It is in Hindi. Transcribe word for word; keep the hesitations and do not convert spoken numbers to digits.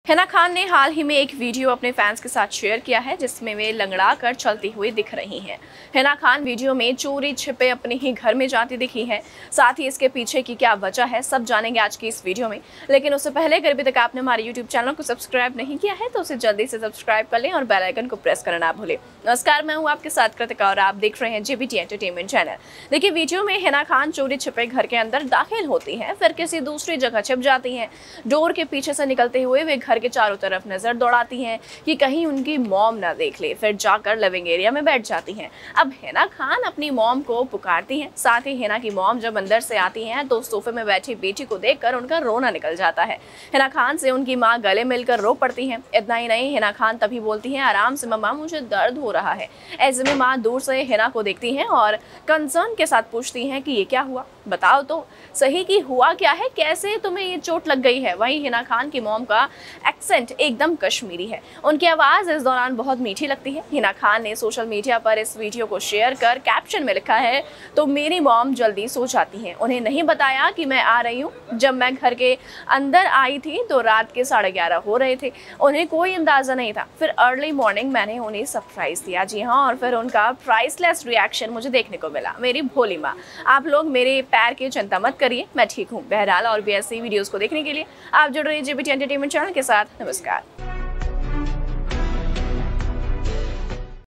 हिना खान ने हाल ही में एक वीडियो अपने फैंस के साथ शेयर किया है जिसमें वे लंगड़ा कर चलती हुई दिख रही हैं। हिना खान वीडियो में चोरी छिपे अपने ही घर में जाती दिखी हैं। साथ ही इसके पीछे की क्या वजह है सब जानेंगे आज की इस वीडियो में। लेकिन उससे पहले अगर अभी तक आपने हमारे यूट्यूब चैनल को सब्सक्राइब नहीं किया है तो उसे जल्दी से सब्सक्राइब कर लें और बेल आइकन को प्रेस करना ना भूलें। नमस्कार, मैं हूँ आपके साथ कृतिका और आप देख रहे हैं जेबीटी एंटरटेनमेंट चैनल। देखिए, वीडियो में हिना खान चोरी छिपे घर के अंदर दाखिल होती हैं, फिर किसी दूसरी जगह छिप जाती हैं। डोर के पीछे से निकलते हुए वे घर के चारों तरफ नजर दौड़ाती हैं कि कहीं उनकी मॉम ना देख ले, फिर जाकर लिविंग एरिया में बैठ जाती हैं। अब हिना खान अपनी मॉम को पुकारती हैं। साथ ही हिना की मॉम जब अंदर से आती हैं तो सोफे में बैठी बेटी को देखकर उनका रोना निकल जाता है। हिना खान से उनकी माँ गले मिलकर रो पड़ती हैं। इतना ही नहीं, हिना खान तभी बोलती हैं, आराम से मम्मा, मुझे दर्द हो रहा है। ऐसे में माँ दूर से हिना को देखती हैं और कंसर्न के साथ पूछती हैं कि ये क्या हुआ, बताओ तो सही कि हुआ क्या है, कैसे तुम्हें ये चोट लग गई है। वहीं हिना खान की मॉम का एक्सेंट एकदम कश्मीरी है। उनकी आवाज़ इस दौरान बहुत मीठी लगती है। हिना खान ने सोशल मीडिया पर इस वीडियो को शेयर कर कैप्शन में लिखा है, तो मेरी मॉम जल्दी सो जाती हैं, उन्हें नहीं बताया कि मैं आ रही हूँ। जब मैं घर के अंदर आई थी तो रात के साढ़े ग्यारह हो रहे थे, उन्हें कोई अंदाज़ा नहीं था। फिर अर्ली मॉर्निंग मैंने उन्हें सरप्राइज़ दिया। जी हाँ, और फिर उनका प्राइसलेस रिएक्शन मुझे देखने को मिला। मेरी भोली माँ, आप लोग मेरे पैर की चिंता मत करिए, मैं ठीक हूँ। बहरहाल और भी ऐसी वीडियोज़ को देखने के लिए आप जुड़ रहे जेबीटी एंटरटेनमेंट चैनल के साथ। नमस्कार।